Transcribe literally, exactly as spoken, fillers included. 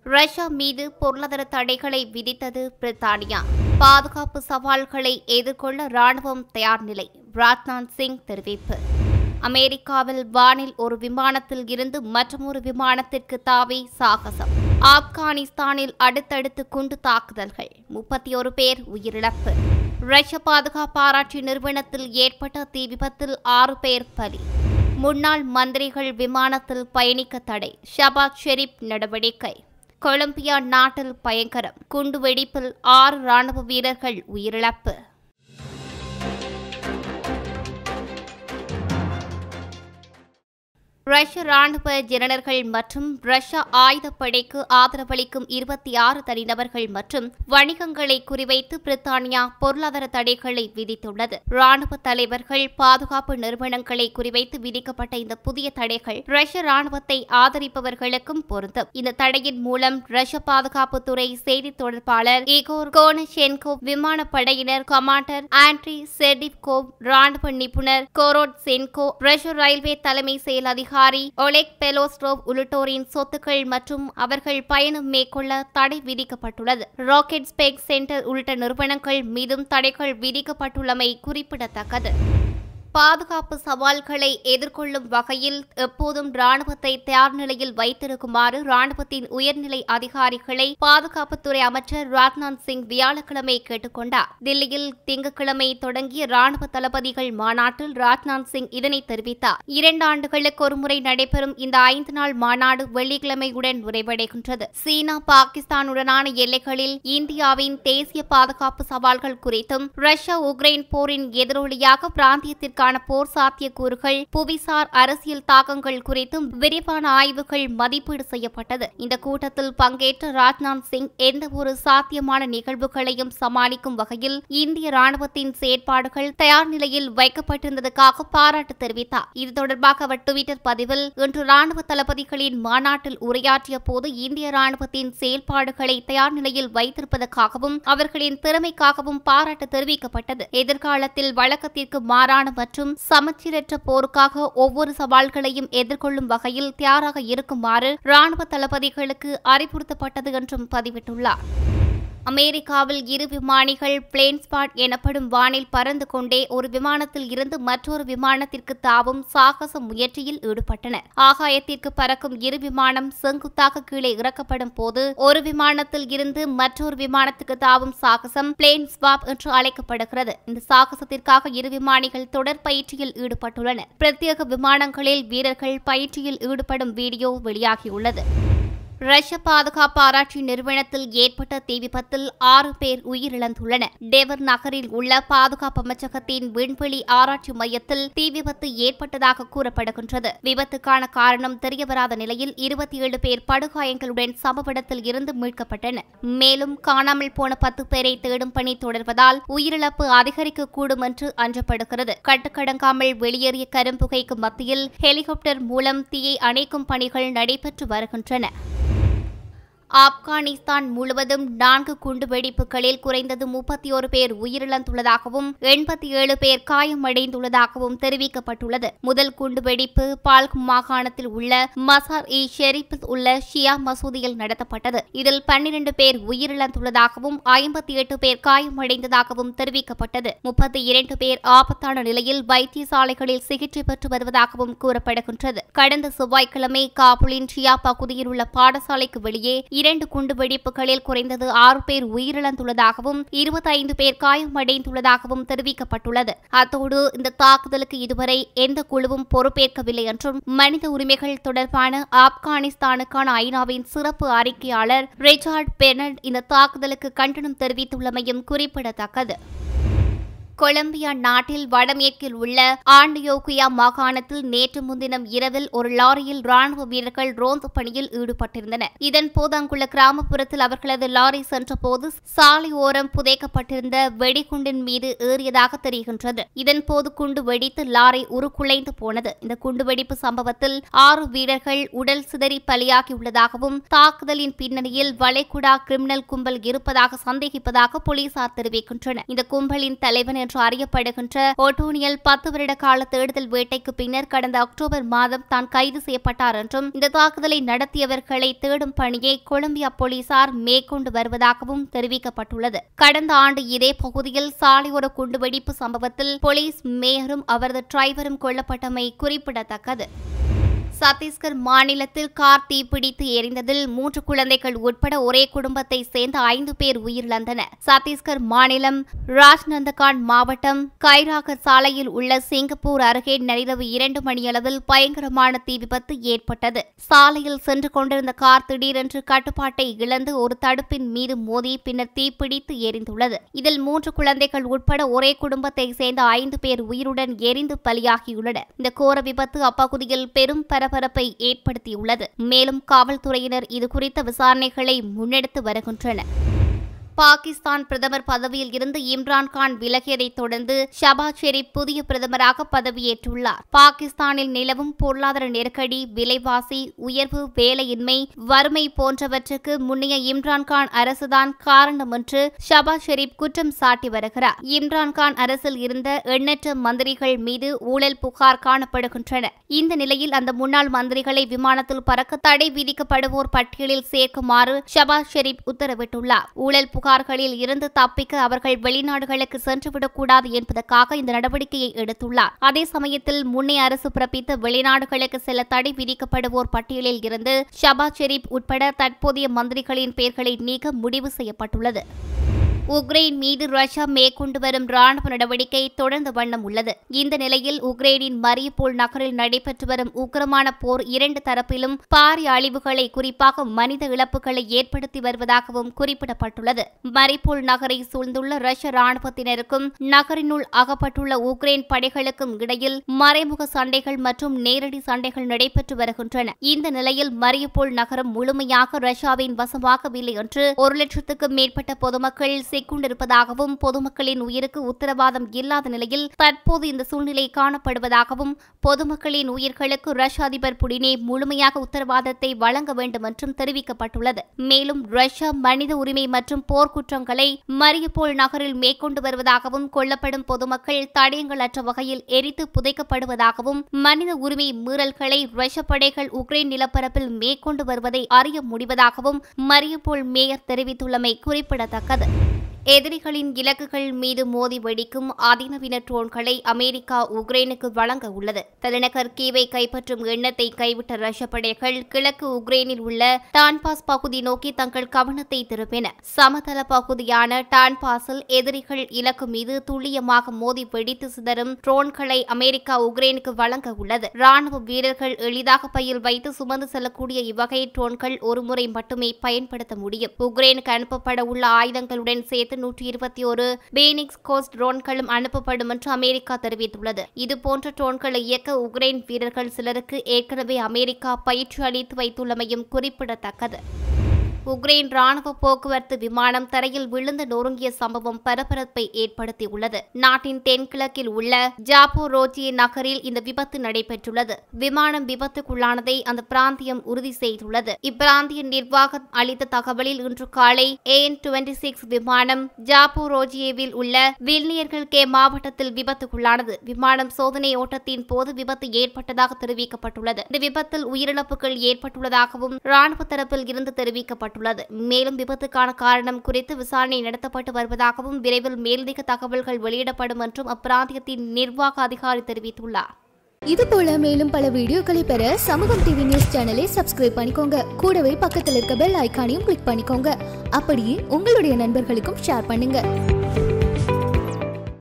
Russia மீது பொருளாதார தடைகளை விதித்தது பிரித்தானியா. பாதுகாப்பு சவால்களை எதிர்கொள்ள ராணுவம் தயார் நிலை. ராஜ்நாத் சிங் தெரிவிப்பு. அமெரிக்காவில் வானில் ஒரு விமானத்தில் இருந்து மற்றொரு விமானத்திற்கு தாவி சாகசம். ஆப்கானிஸ்தானில் அடுத்தடுத்து குண்டு தாக்குதல்கள். முப்பத்தி ஒரு பேர் உயிரிழப்பு. ரஷ்ய பாதுகாப்பு ஆராய்ச்சி நிறுவனத்தில் ஏற்பட்ட தீ விபத்தில் ஆறு பேர் பலி. முன்னாள் மந்திரிகள் விமானத்தில் பயணிக்க தடை. ஷபாஸ் ஷெரீப் நடவடிக்கை. கொலம்பியா நாட்டில் பயங்கரம் குண்டுவெடிப்பில் ஆறு ராணுவ வீரர்கள் உயிரிழப்பு. ரஷ்ய ராணுவ ஜெனரல்கள் மற்றும் ரஷ்ய ஆயுதப்படைக்கு ஆதரவளிக்கும் இருபத்தி ஆறு தனிநபர்கள் மற்றும் வணிகங்களை குறிவைத்து பிரித்தானியா பொருளாதார தடைகளை விதித்துள்ளது. ராணுவ தலைவர்கள், பாதுகாப்பு நிறுவனங்களை குறிவைத்து விதிக்கப்பட்ட இந்த புதிய தடைகள் ரஷ்ய ராணுவத்தை ஆதரிப்பவர்களுக்கும் பொருந்தும். இந்த தடையின் மூலம் ரஷ்ய பாதுகாப்புத்துறை செய்தி தொடர்பாளர் இகோர் கோனஷென்கோ, விமானப்படையினர் கமாண்டர் ஆண்ட்ரி செர்டிவ்கோவ், ராணுவ நிபுணர் கோரோட்சென்கோ, ரஷ்ய ரயில்வே தலைமை செயல் அதிகாரி ஒலெக் பெலோஸ்ட்ரோவ் உள்ளிட்டோரின் சொத்துக்கள் மற்றும் அவர்கள் பயணம் மேற்கொள்ள தடை விதிக்கப்பட்டுள்ளது. ராக்கெட் ஸ்பேஸ் சென்டர் உள்ளிட்ட நிறுவனங்கள் மீதும் தடைகள் விதிக்கப்பட்டுள்ளமை குறிப்பிடத்தக்கது. பாதுகாப்பு சவால்களை எதிர்கொள்ளும் வகையில் எப்போதும் ராணுவத்தை தயார் நிலையில் வைத்திருக்குமாறு ராணுவத்தின் உயர்நிலை அதிகாரிகளை பாதுகாப்புத்துறை அமைச்சர் ராஜ்நாத் சிங் வியாழக்கிழமை கேட்டுக் கொண்டார். தில்லியில் திங்கட்கிழமை தொடங்கிய ராணுவ தளபதிகள் மாநாட்டில் ராஜ்நாத் சிங் இதனை தெரிவித்தார். இரண்டு ஆண்டுகளுக்கு ஒருமுறை நடைபெறும் இந்த ஐந்து நாள் மாநாடு வெள்ளிக்கிழமையுடன் நிறைவடைகின்றது. சீனா, பாகிஸ்தானுடனான எல்லைகளில் இந்தியாவின் தேசிய பாதுகாப்பு சவால்கள் குறித்தும் ரஷ்யா உக்ரைன் போரின் எதிரொலியாக பிராந்தியத்திற்கு போர் சாத்தியக்கூறுகள், புவிசார் அரசியல் தாக்கங்கள் குறித்தும் விரிவான ஆய்வுகள் மதிப்பீடு செய்யப்பட்டது. இந்த கூட்டத்தில் பங்கேற்ற ராஜ்நாத் சிங் எந்த ஒரு சாத்தியமான நிகழ்வுகளையும் சமாளிக்கும் வகையில் இந்திய ராணுவத்தின் செயற்பாடுகள் தயார் நிலையில் வைக்கப்பட்டிருந்ததற்காக பாராட்டு தெரிவித்தார். இது தொடர்பாக அவர் டுவிட்டர் பதிவில், இன்று ராணுவ தளபதிகளின் மாநாட்டில் உரையாற்றிய போது இந்திய ராணுவத்தின் செயல்பாடுகளை தயார் நிலையில் வைத்திருப்பதற்காகவும் அவர்களின் திறமைக்காகவும் பாராட்டு தெரிவிக்கப்பட்டது. எதிர்காலத்தில் வழக்கத்திற்கு மாறான மற்றும் சமச்சீரற்ற போருக்காக ஒவ்வொரு சவால்களையும் எதிர்கொள்ளும் வகையில் தயாராக இருக்குமாறு ராணுவ தளபதிகளுக்கு அறிவுறுத்தப்பட்டது என்றும் பதிவிட்டுள்ளார். அமெரிக்காவில் இரு விமானிகள் பிளேன் ஸ்பாட் எனப்படும் வானில் பறந்து கொண்டே ஒரு விமானத்தில் இருந்து மற்றொரு விமானத்திற்கு தாவும் சாகச முயற்சியில் ஈடுபட்டனர். ஆகாயத்திற்கு பறக்கும் இரு விமானம் செங்குத்தாக கீழே இறக்கப்படும் போது ஒரு விமானத்தில் இருந்து மற்றொரு விமானத்துக்கு தாவும் சாகசம் பிளேன் ஸ்வாப் என்று அழைக்கப்படுகிறது. இந்த சாகசத்திற்காக இரு விமானிகள் தொடர் பயிற்சியில் ஈடுபட்டுள்ளனர். பிரத்யேக விமானங்களில் வீரர்கள் பயிற்சியில் ஈடுபடும் வீடியோ வெளியாகியுள்ளது. ரஷ்ய பாதுகாப்பு ஆராய்ச்சி நிறுவனத்தில் ஏற்பட்ட தீ விபத்தில் ஆறு பேர் உயிரிழந்துள்ளனர். டெவர் நகரில் உள்ள பாதுகாப்பு அமைச்சகத்தின் விண்வெளி ஆராய்ச்சி மையத்தில் தீ விபத்து ஏற்பட்டதாக கூறப்படுகின்றது. விபத்துக்கான காரணம் தெரியவராத நிலையில் இருபத்தி ஏழு பேர் படுகாயங்களுடன் சம்பவ இடத்தில் இருந்து மீட்கப்பட்டனர். மேலும் காணாமல் போன பத்து பேரை தேடும் பணி தொடர்வதால் உயிரிழப்பு அதிகரிக்கக்கூடும் என்று அஞ்சப்படுகிறது. கட்டுக்கடங்காமல் வெளியேறிய கரும்புகைக்கு மத்தியில் ஹெலிகாப்டர் மூலம் தீயை அணைக்கும் பணிகள் நடைபெற்று வருகின்றன. ஆப்கானிஸ்தான் முழுவதும் நான்கு குண்டுவெடிப்புகளில் குறைந்தது முப்பத்தி ஒரு பேர் உயிரிழந்துள்ளதாகவும் எண்பத்தி ஏழு பேர் காயமடைந்துள்ளதாகவும் தெரிவிக்கப்பட்டுள்ளது. முதல் குண்டுவெடிப்பு பால்க் மாகாணத்தில் உள்ள மசார் இ ஷெரீப்பில் உள்ள ஷியா மசூதியில் நடத்தப்பட்டது. இதில் பன்னிரண்டு பேர் உயிரிழந்துள்ளதாகவும் ஐம்பத்தி எட்டு பேர் காயமடைந்ததாகவும் தெரிவிக்கப்பட்டது. முப்பத்தி இரண்டு பேர் ஆபத்தான நிலையில் வைத்தியசாலைகளில் சிகிச்சை பெற்று வருவதாகவும் கூறப்படுகின்றது. கடந்த செவ்வாய்க்கிழமை காபூலின் ஷியா பகுதியில் உள்ள பாடசாலைக்கு வெளியே இரண்டு குண்டுவெடிப்புகளில் குறைந்தது ஆறு பேர் உயிரிழந்துள்ளதாகவும் இருபத்தி ஐந்து பேர் காயமடைந்துள்ளதாகவும் தெரிவிக்கப்பட்டுள்ளது. அத்தோடு இந்த தாக்குதலுக்கு இதுவரை எந்த குழுவும் பொறுப்பேற்கவில்லை என்றும் மனித உரிமைகள் தொடர்பான ஆப்கானிஸ்தானுக்கான ஐநாவின் சிறப்பு அறிக்கையாளர் ரிச்சார்ட் பெர்னட் இந்த தாக்குதலுக்கு கண்டனம் தெரிவித்துள்ளமையும் குறிப்பிடத்தக்கது. கொலம்பியா நாட்டில் வடமேற்கில் உள்ள ஆண்டியோகுயா மாகாணத்தில் நேற்று முன்தினம் இரவில் ஒரு லாரியில் ராணுவ வீரர்கள் ரோந்து பணியில் ஈடுபட்டிருந்தனர். இதன்போது அங்குள்ள கிராமப்புறத்தில் அவர்களது லாரி சென்றபோது சாலை ஓரம் புதைக்கப்பட்டிருந்த வெடிகுண்டின் மீது ஏறியதாக தெரிகின்றது. இதன்போது குண்டு வெடித்து லாரி உருக்குலைந்து போனது. இந்த குண்டுவெடிப்பு சம்பவத்தில் ஆறு வீரர்கள் உடல் சிதறி பலியாகியுள்ளதாகவும் தாக்குதலின் பின்னணியில் வளைகுடா கிரிமினல் கும்பல் இருப்பதாக சந்தேகிப்பதாக போலீசார் தெரிவிக்கின்றனர். இந்த கும்பலின் தலைவன் என்று அறியப்படுகின்ற ஒட்டோனியல் பத்து வருட கால தேடுதல் வேட்டைக்கு பின்னர் கடந்த அக்டோபர் மாதம் தான் கைது செய்யப்பட்டார் என்றும் இந்த தாக்குதலை நடத்தியவர்களை தேடும் பணியை கொலம்பியா போலீசார் மேற்கொண்டு வருவதாகவும் தெரிவிக்கப்பட்டுள்ளது. கடந்த ஆண்டு இதே பகுதியில் சாலையோர குண்டுவெடிப்பு சம்பவத்தில் போலீஸ் மேயரும் அவரது டிரைவரும் கொல்லப்பட்டமை குறிப்பிடத்தக்கது. சத்தீஸ்கர் மாநிலத்தில் கார் தீப்பிடித்து எரிந்ததில் மூன்று குழந்தைகள் உட்பட ஒரே குடும்பத்தை சேர்ந்த ஐந்து பேர் உயிரிழந்தனர். சத்தீஸ்கர் மாநிலம் ராஜ்நந்தகான் மாவட்டம் கைராகர் சாலையில் உள்ள சிங்கப்பூர் அருகே நள்ளிரவு இரண்டு மணியளவில் பயங்கரமான தீ விபத்து ஏற்பட்டது. சாலையில் சென்று கொண்டிருந்த கார் திடீரென்று கட்டுப்பாட்டை இழந்து ஒரு தடுப்பின் மீது மோதி பின்னர் தீப்பிடித்து எரிந்துள்ளது. இதில் மூன்று குழந்தைகள் உட்பட ஒரே குடும்பத்தை சேர்ந்த ஐந்து பேர் உயிருடன் எரிந்து பலியாகியுள்ளனர். இந்த கோர விபத்து அப்பகுதியில் பெரும் பரபரப்பை ஏற்படுத்தியுள்ளது. மேலும் காவல்துறையினர் இதுகுறித்த விசாரணைகளை முன்னெடுத்து வருகின்றனர். பாகிஸ்தான் பிரதமர் பதவியில் இருந்து இம்ரான்கான் விலகியதைத் தொடர்ந்து ஷபாஸ் ஷெரீப் புதிய பிரதமராக பதவியேற்றுள்ளார். பாகிஸ்தானில் நிலவும் பொருளாதார நெருக்கடி, விலைவாசி உயர்வு, வேலையின்மை, வறுமை போன்றவற்றுக்கு முன்னைய இம்ரான்கான் அரசுதான் காரணம் என்று ஷபாஸ் ஷெரீப் குற்றம் சாட்டி வருகிறார். இம்ரான்கான் அரசில் இருந்த எண்ணற்ற மந்திரிகள் மீது ஊழல் புகார் காணப்படுகின்றன. இந்த நிலையில் அந்த முன்னாள் மந்திரிகளை விமானத்தில் பறக்க தடை விதிக்கப்படுவோர் பட்டியலில் சேர்க்குமாறு ஷபாஸ் ஷெரீப் உத்தரவிட்டுள்ளார். ஊழல் புகார்களில் இருந்து தப்பிக்க அவர்கள் வெளிநாடுகளுக்கு சென்றுவிடக்கூடாது என்பதற்காக இந்த நடவடிக்கையை எடுத்துள்ளார். அதே சமயத்தில் முன்னே அரசு பிறப்பித்த வெளிநாடுகளுக்கு செல்ல தடை விதிக்கப்படுவோர் பட்டியலில் இருந்து ஷபாஸ் ஷெரீப் உட்பட தற்போதைய மந்திரிகளின் பெயர்களை நீக்க முடிவு செய்யப்பட்டுள்ளது. உக்ரைன் மீது ரஷ்யா மேற்கொண்டு வரும் ராணுவ நடவடிக்கை தொடர்ந்த வண்ணம் உள்ளது. இந்த நிலையில் உக்ரைனின் மரியுபோல் நகரில் நடைபெற்று வரும் உக்கிரமான போர் இரண்டு தரப்பிலும் பாரிய அழிவுகளை, குறிப்பாக மனித இழப்புகளை ஏற்படுத்தி வருவதாகவும் குறிப்பிடப்பட்டுள்ளது. மரியுபோல் நகரை சூழ்ந்துள்ள ரஷ்ய ராணுவத்தினருக்கும் நகரினுள் அகப்பட்டுள்ள உக்ரைன் படைகளுக்கும் இடையில் மறைமுக சண்டைகள் மற்றும் நேரடி சண்டைகள் நடைபெற்று வருகின்றன. இந்த நிலையில் மரியுபோல் நகரம் முழுமையாக ரஷ்யாவின் வசமாகவில்லை என்று ஒரு லட்சத்துக்கும் மேற்பட்ட பொதுமக்கள் சிக்கொண்டிருப்பதாகவும் பொதுமக்களின் உயிருக்கு உத்தரவாதம் இல்லாத நிலையில் தற்போது இந்த சூழ்நிலை காணப்படுவதாகவும் பொதுமக்களின் உயிர்களுக்கு ரஷ்ய அதிபர் புடினே முழுமையாக உத்தரவாதத்தை வழங்க வேண்டும் என்றும் தெரிவிக்கப்பட்டுள்ளது. மேலும் ரஷ்யா மனித உரிமை மற்றும் போர்க்குற்றங்களை மரியுபோல் நகரில் மேற்கொண்டு வருவதாகவும் கொல்லப்படும் பொதுமக்கள் தடயங்களற்ற வகையில் எரித்து புதைக்கப்படுவதாகவும் மனித உரிமை மீறல்களை ரஷ்ய படைகள் உக்ரைன் நிலப்பரப்பில் மேற்கொண்டு வருவதை அறிய முடிவதாகவும் மரியுபோல் மேயர் தெரிவித்துள்ளமை குறிப்பிடத்தக்கது. எதிரிகளின் இலக்குகள் மீது மோதி வெடிக்கும் அதிநவீன ட்ரோன்களை அமெரிக்கா உக்ரைனுக்கு வழங்க உள்ளது. தலைநகர் கீவை கைப்பற்றும் எண்ணத்தை கைவிட்ட ரஷ்ய படைகள் கிழக்கு உக்ரைனில் உள்ள டான்பாஸ் பகுதி நோக்கி தங்கள் கவனத்தை திருப்பின. சமதள பகுதியான டான்பாஸில் எதிரிகள் இலக்கு மீது துல்லியமாக மோதி வெடித்து சிதறும் ட்ரோன்களை அமெரிக்கா உக்ரைனுக்கு வழங்க உள்ளது. ராணுவ வீரர்கள் எளிதாக பையில் வைத்து சுமந்து செல்லக்கூடிய இவ்வகை ட்ரோன்கள் ஒருமுறை மட்டுமே பயன்படுத்த முடியும். உக்ரைனுக்கு அனுப்பப்பட உள்ள ஆயுதங்களுடன் சேர்த்து நூற்றி இருபத்தி ஒரு பேனிக்ஸ் கோஸ்ட் ட்ரோன்களும் அனுப்பப்படும் என்று அமெரிக்கா தெரிவித்துள்ளது. இதுபோன்ற ட்ரோன்களை இயக்க உக்ரைன் வீரர்கள் சிலருக்கு ஏற்கனவே அமெரிக்கா பயிற்சி அளித்து வைத்துள்ளமையும் குறிப்பிடத்தக்கது. உக்ரைன் ராணுவ போக்குவரத்து விமானம் தரையில் விழுந்து நொறுங்கிய சம்பவம் பரபரப்பை ஏற்படுத்தியுள்ளது. நாட்டின் தென்கிழக்கில் உள்ள ஜாபோரோஜிய நகரில் இந்த விபத்து நடைபெற்றுள்ளது. விமானம் விபத்துக்குள்ளானதை அந்த பிராந்தியம் உறுதி செய்துள்ளது. இப்பிராந்திய நிர்வாகம் அளித்த தகவலில் இன்று காலை ஏஎன் இருபத்தி ஆறு விமானம் ஜாபோரோஜியவில் உள்ள வில்னியர்கள் கே மாவட்டத்தில் விபத்துக்குள்ளானது. விமானம் சோதனை ஓட்டத்தின் போது விபத்து ஏற்பட்டதாக தெரிவிக்கப்பட்டுள்ளது. இந்த விபத்தில் உயிரிழப்புகள் ஏற்பட்டுள்ளதாகவும் ராணுவ தரப்பில் இருந்து தெரிவிக்கப்பட்டுள்ளது. மேலும் விபத்துக்கான காரணம் குறித்து விசாரணை நடத்தப்பட்டு வருவதாகவும் விரைவில் மேலதிக தகவல்கள் வெளியிடப்படும் என்றும் அப்பிராந்தியத்தின் நிர்வாக அதிகாரி தெரிவித்துள்ளார். இது போல மேலும் பல வீடியோக்களை பெற சமூகம் டிவி நியூஸ் சேனலை சப்ஸ்கிரைப் பண்ணிக்கோங்க. கூடவே பக்கத்தில் இருக்க பெல் ஐகானையும் கிளிக் பண்ணிக்கோங்க. அப்படியே உங்களுடைய நண்பர்களுக்கும் ஷேர் பண்ணுங்க.